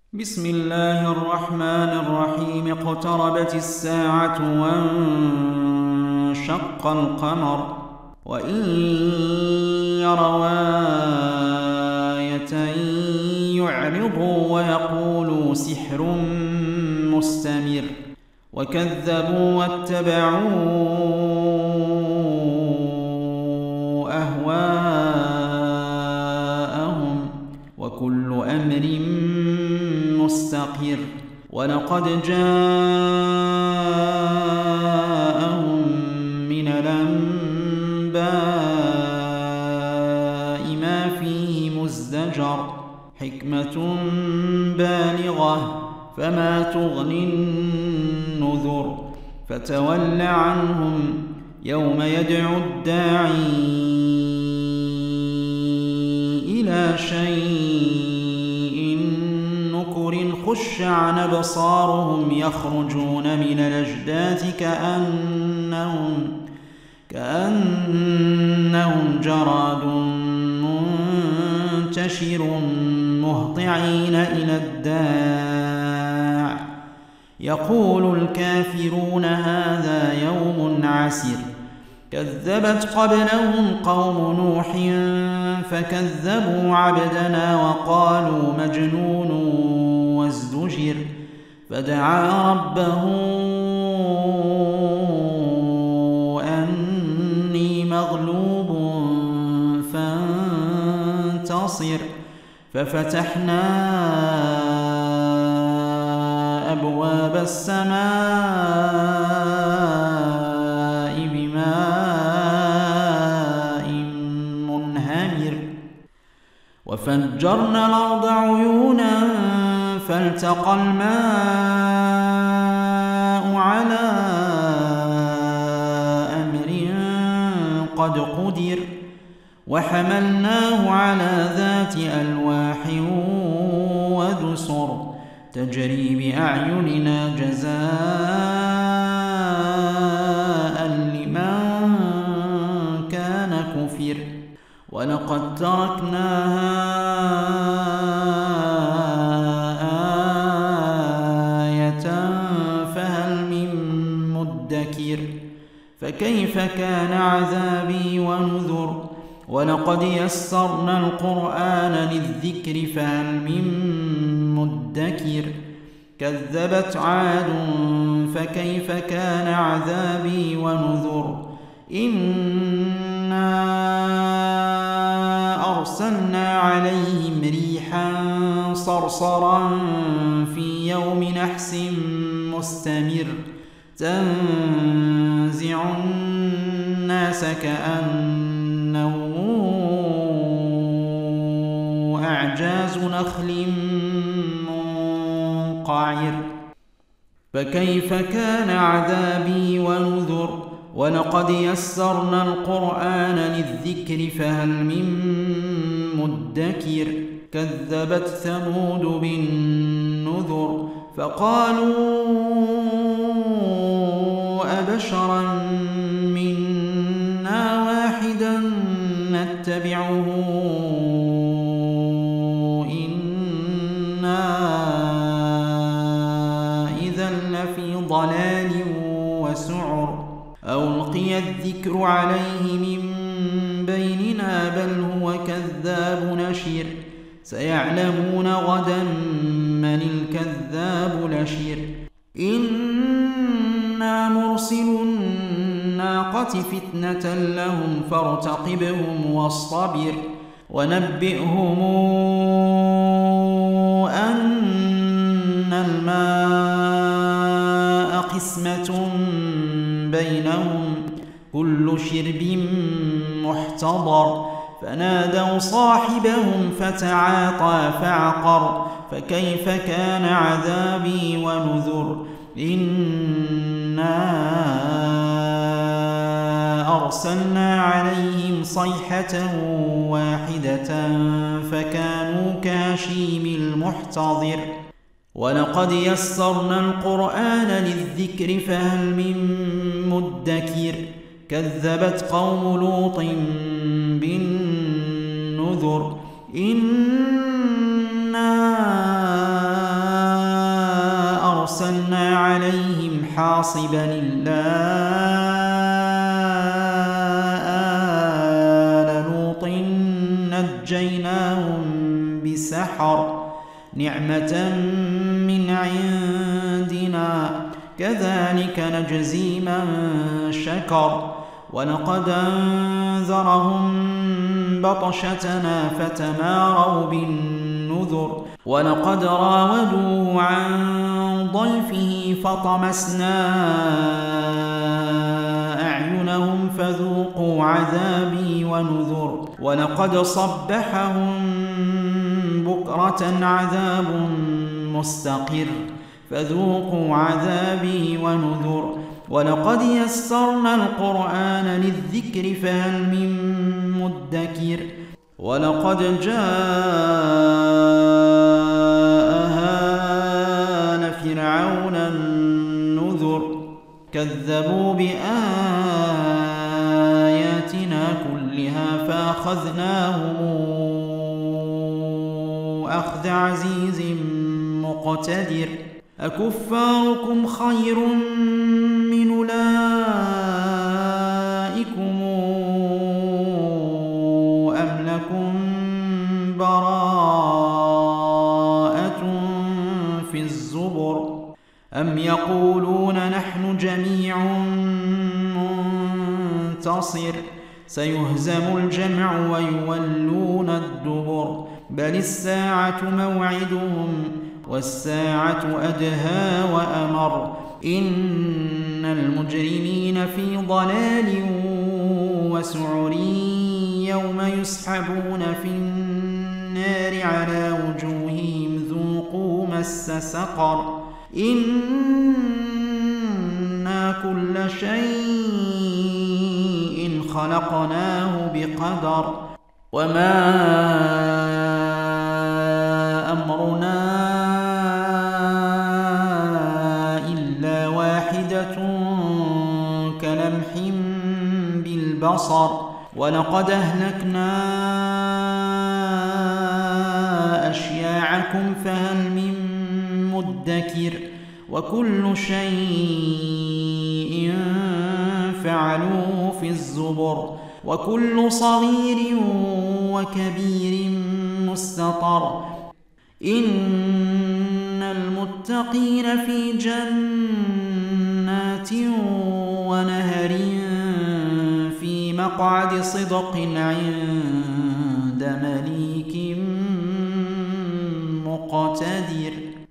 بسم الله الرحمن الرحيم. اقتربت الساعة وانشق القمر وإن يروا آية يعرضوا ويقولوا سحر مستمر وكذبوا واتبعوا أهواءهم وكل أمر مستقر. ولقد جاءهم من الأنباء ما فيه مزدجر حكمة بالغة فما تغني النذر. فتول عنهم يوم يدعو الداعي إلى شيء نكر خش عن أبصارهم يخرجون من الأجداث كأنهم جراد منتشر مهطعين إلى الداع يقول الكافرون هذا يوم عسر. كذبت قبلهم قوم نوح فكذبوا عبدنا وقالوا مجنون وازدجر. فدعا ربه أني مغلوب فانتصر. ففتحنا أبواب السماء بماء منهمر وفجرنا الأرض عيونا فالتقى الماء على أمر قد قدر وحملناه على ذات ألواح ودسر تجري بأعيننا جزاء لمن كان كفر. ولقد تركناها آية فهل من مدكر. فكيف كان عذابي ونذر. ولقد يسرنا القرآن للذكر فهل من مدكر. كذبت عاد فكيف كان عذابي ونذر. إنا أرسلنا عليهم ريحا صرصرا في يوم نحس مستمر تنزع الناس كأنهم أعجاز نخل منقعر. فكيف كان عذابي ونذر. ولقد يسرنا القرآن للذكر فهل من مدكر. كذبت ثمود بالنذر فقالوا أبشرا منا واحدا نتبعه إنا إذا لفي ضلال وسعر. أو ألقي الذكر عليه من بيننا بل هو كذاب نشر. سيعلمون غدا من الكذاب الأشر. إنا مرسل الناقة فتنة لهم فارتقبهم واصطبر. ونبئهم أن الماء قسمة بينهم كل شرب محتضر. فنادوا صاحبهم فتعاطى فعقر. فكيف كان عذابي ونذر. إنا أرسلنا عليهم صيحة واحدة فكانوا كهشيم المحتضر. ولقد يسرنا القرآن للذكر فهل من مدكر. كذبت قوم لوط بالنذر. إنا عليهم حاصبا إلا آل لوط نجيناهم بسحر نعمة من عندنا كذلك نجزي من شكر ولقد أنذرهم بطشتنا فتماروا بالنذر ولقد راودوه عن ضيفه فطمسنا أعينهم فذوقوا عذابي ونذر ولقد صبحهم بكرة عذاب مستقر فذوقوا عذابي ونذر ولقد يسرنا القرآن للذكر فهل من مدكر ولقد جاء آل فرعون النذر كذبوا بآياتنا كلها فأخذناهم أخذ عزيز مقتدر أكفاركم خير من أولئكم أم لكم براءة في الزبر أم يقولون نحن جميع منتصر سيهزم الجمع ويولون الدبر بل الساعة موعدهم والساعة أدهى وأمر إن المجرمين في ضلال وسعر يوم يسحبون في النار على وجوههم ذوقوا مس سقر إنا كل شيء خلقناه بقدر وما أمرنا إلا واحدة كلمح بالبصر ولقد أهلكنا أشياعكم فهل من مدكر وكل شيء فعلوه في الزبر وكل صغير وكبير مستطر إن المتقين في جنات ونهر في مقعد صدق عند مليك مقتدر.